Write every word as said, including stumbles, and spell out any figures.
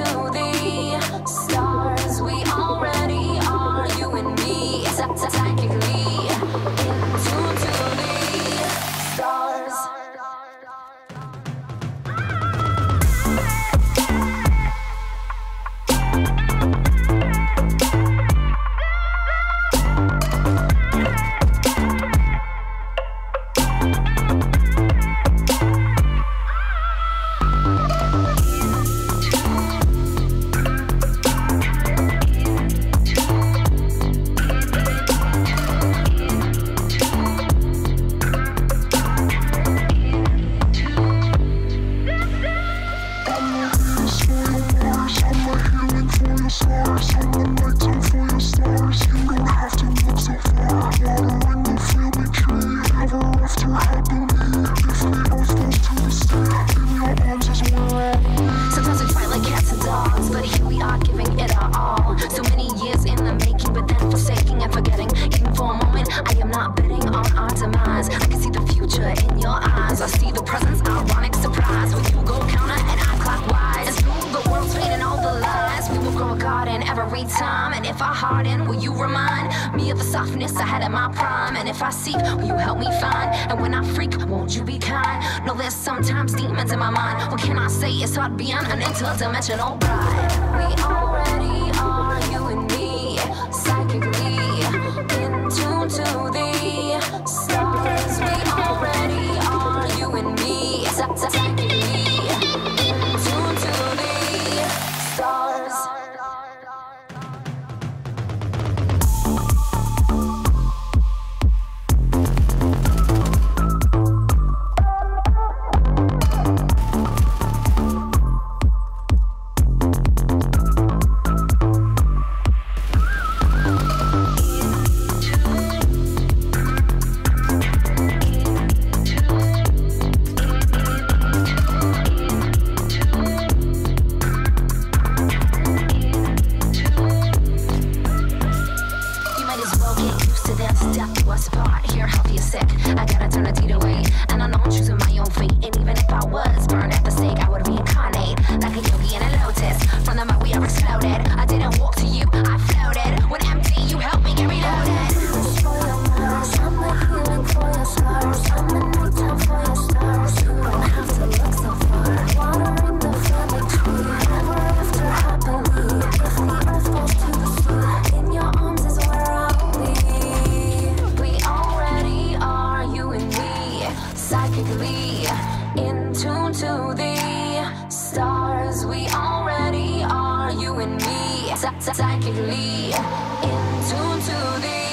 to the stars. We already are, you and me, psychically in tune to the stars. Sometimes we fight like cats and dogs, but here we are giving it our all. So many years in the making, but then forsaking and forgetting. Even for a moment, I am not betting on our demise. I can see the future in your eyes. I see the presence, ironic surprise. When you go counter and I clockwise, and through the world's pain and all the lies, we will grow a garden every time. And if I harden, will you remind me of the softness I had in my prime? And if I seek, will you help me find? And when I freak, won't you be kind? No, there's sometimes demons in my mind. What can I say? It's hard beyond an interdimensional ride. We already are, you and me, psychically in tune to the stars. We already are, you and me, psychically in tune to the stars. In tune to the stars, we already are, you and me, psychically in tune to the